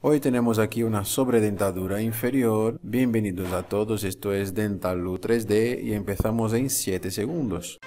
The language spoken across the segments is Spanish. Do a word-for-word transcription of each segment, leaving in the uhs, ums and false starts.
Hoy tenemos aquí una sobredentadura inferior. Bienvenidos a todos, esto es Dentaloo tres D y empezamos en siete segundos.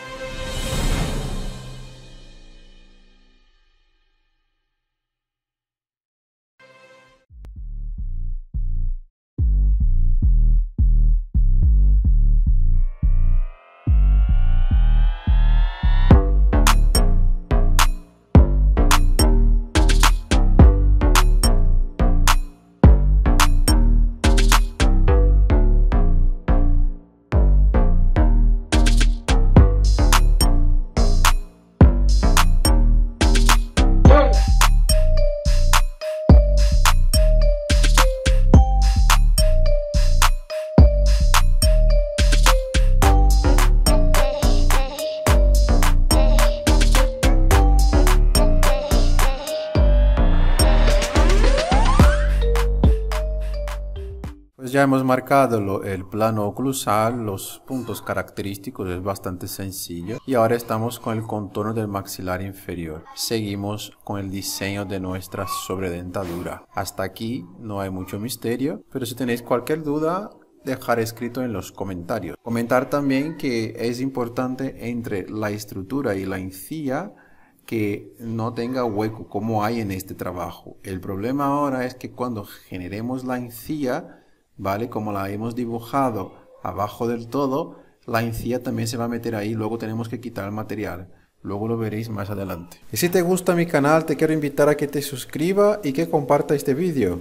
Pues ya hemos marcado lo, el plano oclusal, los puntos característicos, es bastante sencillo. Y ahora estamos con el contorno del maxilar inferior. Seguimos con el diseño de nuestra sobredentadura. Hasta aquí no hay mucho misterio, pero si tenéis cualquier duda, dejar escrito en los comentarios. Comentar también que es importante entre la estructura y la encía que no tenga hueco como hay en este trabajo. El problema ahora es que cuando generemos la encía, ¿vale? Como la hemos dibujado abajo del todo, la encía también se va a meter ahí, luego tenemos que quitar el material. Luego lo veréis más adelante. Y si te gusta mi canal, te quiero invitar a que te suscribas y que compartas este vídeo.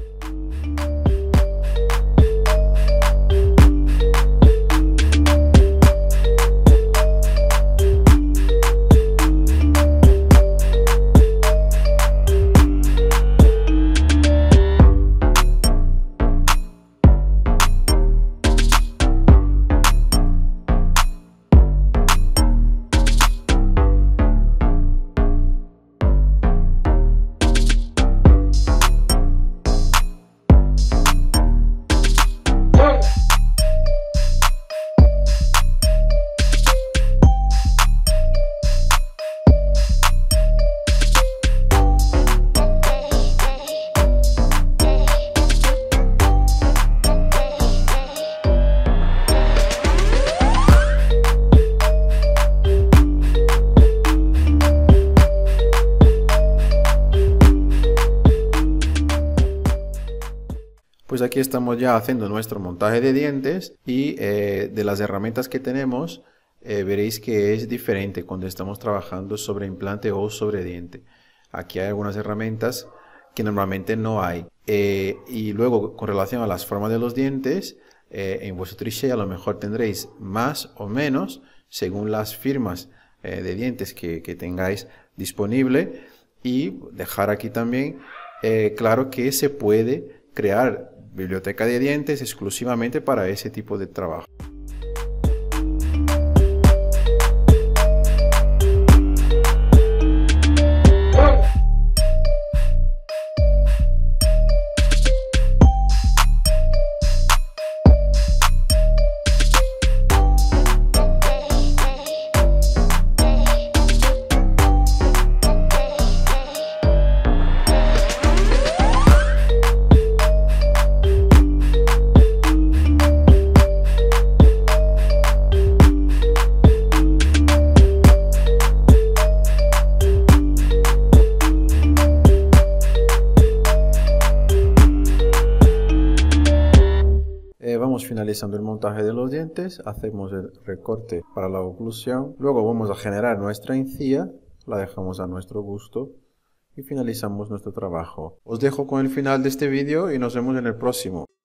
Pues aquí estamos ya haciendo nuestro montaje de dientes y eh, de las herramientas que tenemos eh, veréis que es diferente cuando estamos trabajando sobre implante o sobre diente. Aquí hay algunas herramientas que normalmente no hay. Eh, y luego con relación a las formas de los dientes, eh, en vuestro triché a lo mejor tendréis más o menos según las firmas eh, de dientes que, que tengáis disponible. Y dejar aquí también eh, claro que se puede crear biblioteca de dientes exclusivamente para ese tipo de trabajo. Vamos finalizando el montaje de los dientes, hacemos el recorte para la oclusión, luego vamos a generar nuestra encía, la dejamos a nuestro gusto y finalizamos nuestro trabajo. Os dejo con el final de este vídeo y nos vemos en el próximo.